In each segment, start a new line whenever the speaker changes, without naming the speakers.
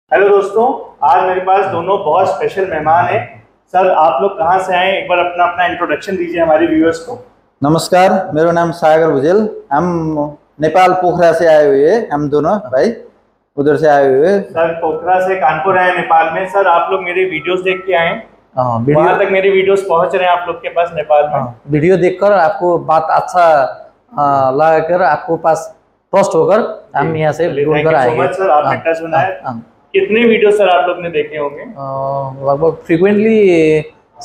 Hello दोस्तों, आज मेरे पास दोनों बहुत स्पेशल मेहमान हैं। सर, आप लोग कहाँ से आए, एक बार अपना अपना इंट्रोडक्शन दीजिए हमारे व्यूअर्स को।
नमस्कार, मेरा नाम सागर भुजेल। हम नेपाल पोखरा से आए हुए हैं, हम दोनों भाई उधर से आए हुए हैं।
सर पोखरा से कानपुर आए नेपाल में। सर आप लोग मेरे वीडियोस देख के आए, वहाँ तक मेरे वीडियोस पहुँच रहे हैं आप लोग के पास नेपाल में।
वीडियो देखकर आपको बात अच्छा लगाकर आपको पास ट्रस्ट होकर हम यहाँ से ढूंढकर आए हैं।
सर आपने टच बनाया। कितने वीडियो सर आप लोग ने देखे होंगे?
लगभग फ्रीक्वेंटली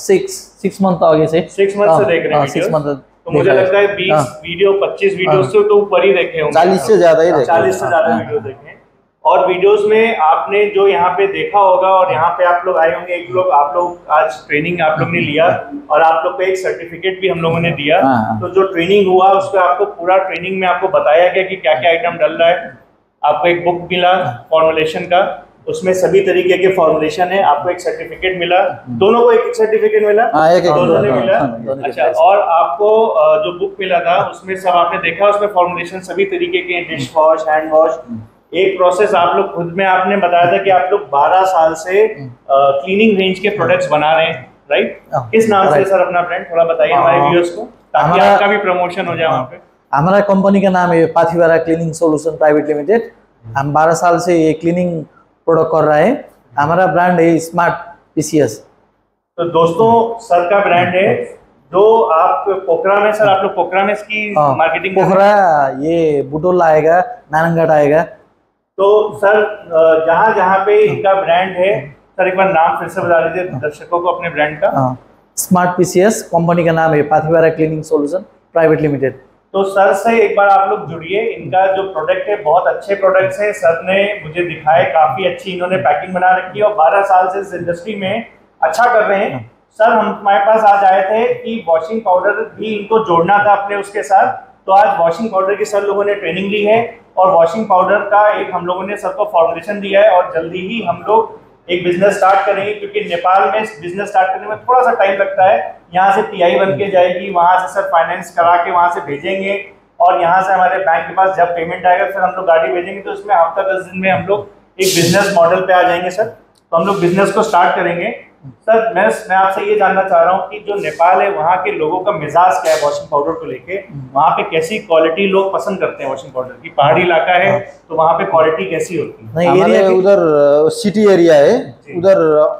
6 मंथ आगे से
6 मंथ से देख रहे हैं।
6 मंथ
तो मुझे लगता है 20 वीडियो 25 वीडियो से तो ऊपर ही देखे होंगे।
40 से ज्यादा ही देखे।
40 से ज्यादा वीडियो देखे। और वीडियोस में आपने जो यहाँ पे देखा होगा और यहाँ पे आप लोग आए होंगे, एक लोग आप लोग आज ट्रेनिंग आप लोग ने लिया और आप लोग को एक सर्टिफिकेट भी हम लोगों ने दिया। तो जो ट्रेनिंग हुआ उसका आपको पूरा ट्रेनिंग में आपको बताया गया कि क्या क्या आइटम डल रहा है। आपको एक बुक मिला फॉर्मुलेशन का, उसमें सभी तरीके के फॉर्मुलेशन है। आपको एक सर्टिफिकेट मिला, दोनों को एक सर्टिफिकेट मिला। दोनों ने मिला। अच्छा, और आपको जो बुक मिला था उसमें सब आपने देखा, उसमें फॉर्मुलेशन सभी तरीके के, डिश वॉश, हैंड वॉश, एक प्रोसेस आप लोग खुद में आपने बताया था कि आप लोग 12 साल से क्लीनिंग रेंज के प्रोडक्ट्स बना रहे हैं, राइट? किस नाम से सर अपना ब्रांड थोड़ा बताइए हमारे व्यूअर्स को, ताकि आपका भी प्रमोशन हो जाए वहाँ पे।
हमारा कंपनी का नाम है Pathivara cleaning solution private limited. हम 12 साल से ये क्लीनिंग प्रोडक्ट कर रहे हैं। हमारा ब्रांड है स्मार्ट पीसीएस।
तो दोस्तों सर का ब्रांड है जो आप पोखरा में, सर आप लोग पोखरा में इसकी मार्केटिंग
पोखरा, ये बुटोल आएगा, नारायणगढ़ आएगा।
तो सर जहाँ जहाँ पे इनका ब्रांड है, सर एक बार नाम फिर से बता दीजिए दर्शकों को अपने ब्रांड का।
स्मार्ट पीसीएस कंपनी का नाम है Pathivara cleaning solution private limited.
तो सर से एक बार आप लोग जुड़िए। इनका जो प्रोडक्ट है बहुत अच्छे प्रोडक्ट्स हैं। सर ने मुझे दिखाए, काफी अच्छी इन्होंने पैकिंग बना रखी है और 12 साल से इस इंडस्ट्री में अच्छा कर रहे हैं। सर हम हमारे पास आज आए थे कि वॉशिंग पाउडर भी इनको जोड़ना था अपने उसके साथ। तो आज वॉशिंग पाउडर की सर लोगों ने ट्रेनिंग ली है और वॉशिंग पाउडर का एक हम लोगों ने सर को फॉर्मुलेशन दिया है और जल्दी ही हम लोग एक बिजनेस स्टार्ट करेंगे, क्योंकि नेपाल में बिजनेस स्टार्ट करने में थोड़ा सा टाइम लगता है। यहाँ से पीआई बन के जाएगी, वहाँ से सर फाइनेंस करा के वहाँ से भेजेंगे और यहाँ से हमारे बैंक के पास जब पेमेंट आएगा फिर हम लोग गाड़ी भेजेंगे। तो इसमें हफ्ता 10 दिन में हम लोग एक बिजनेस मॉडल पे आ जाएंगे सर। तो हम लोग बिजनेस को स्टार्ट करेंगे। सर मैं आपसे ये जानना चाह रहा हूँ कि जो नेपाल है वहाँ के लोगों का मिजाज क्या है वॉशिंग पाउडर को लेके? वहाँ पे कैसी क्वालिटी लोग पसंद करते हैं वॉशिंग पाउडर की? पहाड़ी इलाका है तो वहाँ पे क्वालिटी कैसी होती है?
हमारे उधर सिटी एरिया है, उधर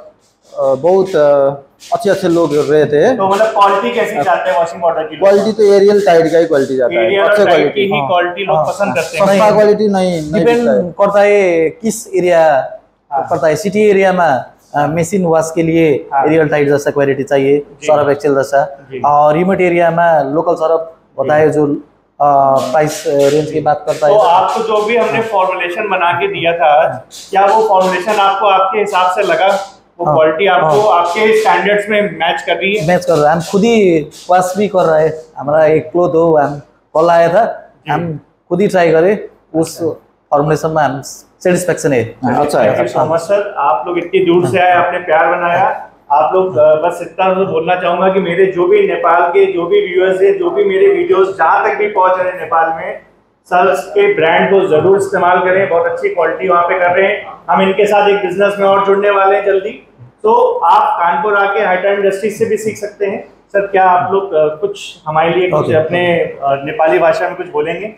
बहुत अच्छे लोग रहते हैं।
तो मतलब क्वालिटी कैसी चाहते हैं वॉशिंग पाउडर की?
क्वालिटी तो एरियल टाइड का ही क्वालिटी जाता है, अच्छे क्वालिटी
ही क्वालिटी लोग पसंद करते हैं।
सस्ता क्वालिटी नहीं
डिपेंड करता है किस एरिया करता है। सिटी एरिया में मशीन वॉश के लिए एरियल टाइट जैसा क्वालिटी चाहिए, सर्फ एक्सेल जैसा। और रिमोट एरिया में लोकल सर्फ होता है जो प्राइस रेंज की बात करता है।
तो आपको जो भी हमने फॉर्मुलेशन बना के दिया था आज, क्या वो फॉर्मुलेशन आपको आपके हिसाब से लगा? वो क्वालिटी आपको आपके स्टैंडर्ड्स में मैच कर रही है?
मैच कर रहा है। हम खुद ही वॉश भी कर रहे हैं। हमारा एक क्लोथ हो, हम कल आया था, हम खुद ही ट्राई करे, उस फॉर्मुलेशन में हम सेटिस्फेक्शन है।
अच्छा है।
Thank you so much sir, आप लोग इतनी दूर से आए, आपने प्यार बनाया। आप लोग बस इतना तो बोलना चाहूंगा कि मेरे जो भी नेपाल के जो भी व्यूअर्स है, जो भी मेरे वीडियोस जहाँ तक भी पहुंच रहे हैं नेपाल में, सर के ब्रांड को जरूर इस्तेमाल करें। बहुत अच्छी क्वालिटी वहाँ पे कर रहे हैं। हम इनके साथ एक बिजनेस में और जुड़ने वाले हैं जल्दी। तो आप कानपुर आके हाईटेक इंडस्ट्रीज से भी सीख सकते हैं। सर क्या आप लोग कुछ हमारे लिए कुछ अपने नेपाली भाषा में कुछ बोलेंगे?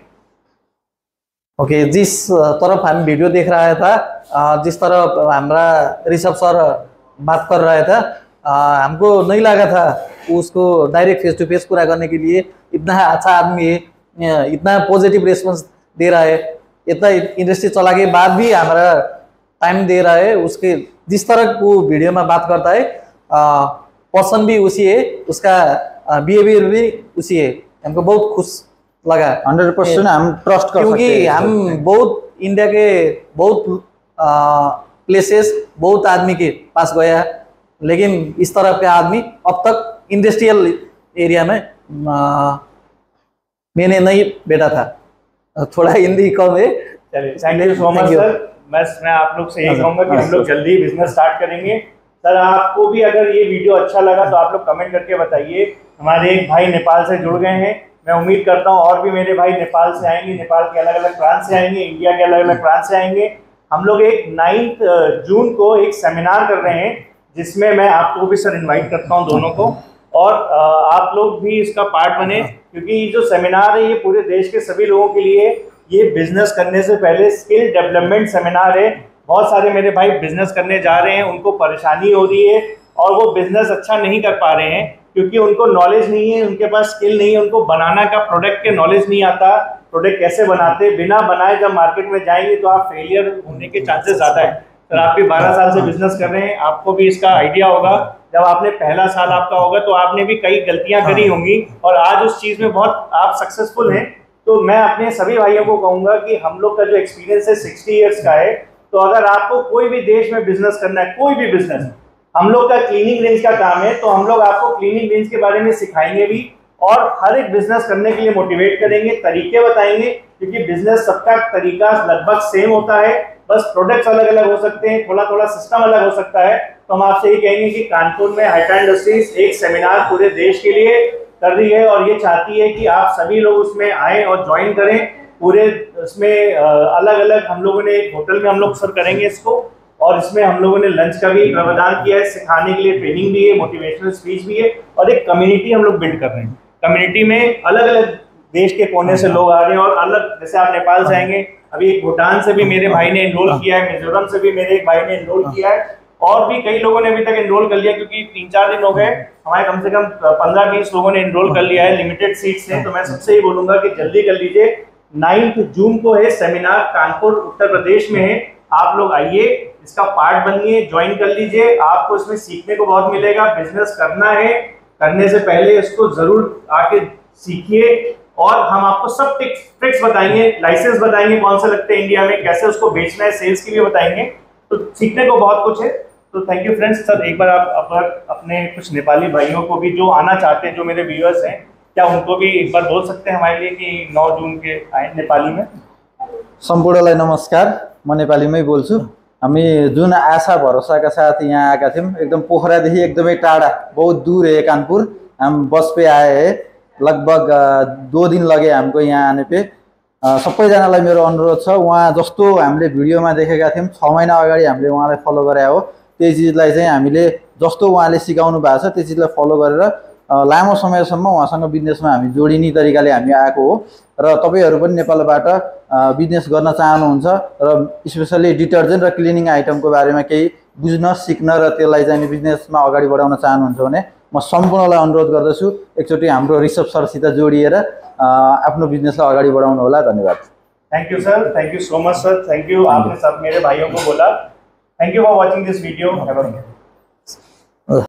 ओके, जिस तरफ हम वीडियो देख रहा था, जिस तरफ हमारा ऋषभ सर बात कर रहा था, हमको नहीं लगा था उसको डायरेक्ट फेस टू फेस पूरा करने के लिए इतना अच्छा आदमी है, इतना पॉजिटिव रिस्पॉन्स दे रहा है, इतना इंडस्ट्री चला के बाद भी हमारा टाइम दे रहा है। उसके जिस तरह वो वीडियो में बात करता है, पर्सन भी उसी है, उसका बिहेवियर भी उसी है। हमको बहुत खुश लगा।
100% हम ट्रस्ट कर सकते हैं,
क्योंकि हम बहुत इंडिया के बहुत प्लेसेस, बहुत आदमी के पास गया, लेकिन इस तरह का आदमी अब तक इंडस्ट्रियल एरिया में मैंने नहीं बैठा था। थोड़ा हिंदी कम है।
चलिए, thank you so much sir. मैं आप लोग से यही कहूँगा कि हम लोग जल्दी बिजनेस स्टार्ट करेंगे। सर आपको भी अगर ये वीडियो अच्छा लगा तो आप लोग कमेंट करके बताइए। हमारे एक भाई नेपाल से जुड़ गए हैं, मैं उम्मीद करता हूँ और भी मेरे भाई नेपाल से आएंगे, नेपाल के अलग अलग प्रांत से आएंगे, इंडिया के अलग अलग प्रांत से आएंगे। हम लोग एक 9 जून को एक सेमिनार कर रहे हैं, जिसमें मैं आपको भी सर इनवाइट करता हूं दोनों को, और आप लोग भी इसका पार्ट बने, क्योंकि ये जो सेमिनार है ये पूरे देश के सभी लोगों के लिए, ये बिजनेस करने से पहले स्किल डेवलपमेंट सेमिनार है। बहुत सारे मेरे भाई बिजनेस करने जा रहे हैं, उनको परेशानी हो रही है और वो बिजनेस अच्छा नहीं कर पा रहे हैं क्योंकि उनको नॉलेज नहीं है, उनके पास स्किल नहीं है, उनको बनाना का प्रोडक्ट के नॉलेज नहीं आता, प्रोडक्ट कैसे बनाते, बिना बनाए जब मार्केट में जाएंगे तो आप फेलियर होने के चांसेस ज़्यादा है। सर आप भी 12 साल से बिजनेस कर रहे हैं, आपको भी इसका आइडिया होगा। जब आपने पहला साल आपका होगा तो आपने भी कई गलतियां करी होंगी और आज उस चीज़ में बहुत आप सक्सेसफुल हैं। तो मैं अपने सभी भाइयों को कहूँगा कि हम लोग का जो एक्सपीरियंस है 60 ईयर्स का है, तो अगर आपको कोई भी देश में बिजनेस करना है, कोई भी बिजनेस, हम लोग का क्लीनिंग रेंज का काम है, तो हम लोग आपको क्लीनिंग रेंज के बारे में सिखाएंगे भी और हर एक बिजनेस करने के लिए मोटिवेट करेंगे, तरीके बताएंगे, क्योंकि बिजनेस सबका तरीका लगभग सेम होता है, बस प्रोडक्ट्स अलग अलग हो सकते हैं, थोड़ा थोड़ा सिस्टम अलग हो सकता है। तो हम आपसे ये कहेंगे कि कानपुर में हाईटा इंडस्ट्रीज एक सेमिनार पूरे देश के लिए कर रही है और ये चाहती है कि आप सभी लोग उसमें आए और ज्वाइन करें। पूरे इसमें अलग अलग हम लोगों ने एक होटल में हम लोग सर करेंगे इसको, और इसमें हम लोगों ने लंच का भी प्रावधान किया है, सिखाने के लिए ट्रेनिंग भी है, मोटिवेशनल स्पीच भी है, और एक कम्युनिटी हम लोग बिल्ड कर रहे हैं। कम्युनिटी में अलग अलग देश के कोने से लोग आ रहे हैं और अलग, जैसे आप नेपाल से आएंगे, अभी एक भूटान से भी मेरे भाई ने एनरोल किया है, मिजोरम से भी मेरे एक भाई ने एनरोल किया है, और भी कई लोगों ने अभी तक एनरोल कर लिया, क्योंकि 3-4 दिन हो गए, हमारे कम से कम 15-20 लोगों ने एनरोल कर लिया है, लिमिटेड सीट्स हैं। तो मैं सबसे ही बोलूंगा कि जल्दी कर लीजिए। 9 जून को है सेमिनार, कानपुर उत्तर प्रदेश में है। आप लोग आइए, इसका पार्ट बनिए, ज्वाइन कर लीजिए, आपको इसमें सीखने को बहुत मिलेगा। बिजनेस करना है, करने से पहले इसको जरूर आके सीखिए, और हम आपको सब ट्रिक्स बताएंगे, लाइसेंस बताएंगे कौन से लगते हैं इंडिया में, कैसे उसको बेचना है, सेल्स की भी बताएंगे। तो सीखने को बहुत कुछ है। तो थैंक यू फ्रेंड्स। सर एक बार आप अपने कुछ नेपाली भाइयों को भी जो आना चाहते हैं, जो मेरे व्यूअर्स हैं, क्या उनको भी एक बार बोल सकते हैं हमारे लिए कि 9 जून के आए नेपाली में?
सम्पूर्णलाई नमस्कार, म नेपालीमै बोल्छु। हामी जुन आशा भरोसाका साथ यहाँ आएका थियौँ, एकदम पोखरादेखि एकदमै टाढा, बहुत दूर है कानपुर, हम बस पे आए हैं, लगभग 2 दिन लगे हमको यहाँ आने पे। सबैजनालाई मेरो अनुरोध छ, उहाँ जस्तो हामीले भिडियोमा देखेका थियौँ, 6 महिना अगाडि हामीले उहाँलाई फलो गरे हो, त्यही चिजलाई चाहिँ हामीले जस्तो उहाँले सिकाउनु भएको छ त्यो चिजलाई फलो गरेर लामो समयसम्म उहाँसँग बिजनेसमा हामी जोडिने तरिकाले हामी आएको हो। र तपाईहरु पनि नेपालबाट बिजनेस गर्न चाहनुहुन्छ र स्पेशली डिटर्जेन्ट र क्लिनिङ आइटमको बारेमा केही बुझ्न सिक्न र त्यसलाई चाहिँ बिजनेसमा अगाडि बढाउन चाहनुहुन्छ भने म सम्पूर्णलाई अनुरोध गर्दछु, एकचोटि हाम्रो ऋषभ सरसित जोडिएर आफ्नो बिजनेसलाई अगाडि बढाउनु होला। धन्यवाद।
Thank you sir, thank you so much sir, thank you. आपने सब मेरे भाइयों को बोला। Thank you for watching this video.